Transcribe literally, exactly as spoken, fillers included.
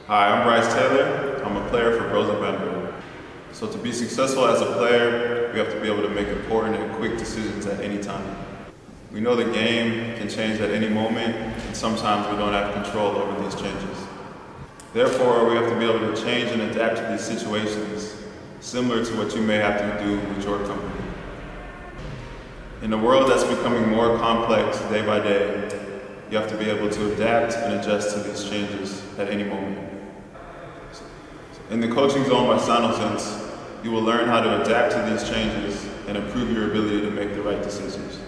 Hi, I'm Bryce Taylor. I'm a player for Rosenberg. So to be successful as a player, we have to be able to make important and quick decisions at any time. We know the game can change at any moment, and sometimes we don't have control over these changes. Therefore, we have to be able to change and adapt to these situations, similar to what you may have to do with your company. In a world that's becoming more complex day by day, you have to be able to adapt and adjust to these changes at any moment. In the Coaching Zone by Sinosense, you will learn how to adapt to these changes and improve your ability to make the right decisions.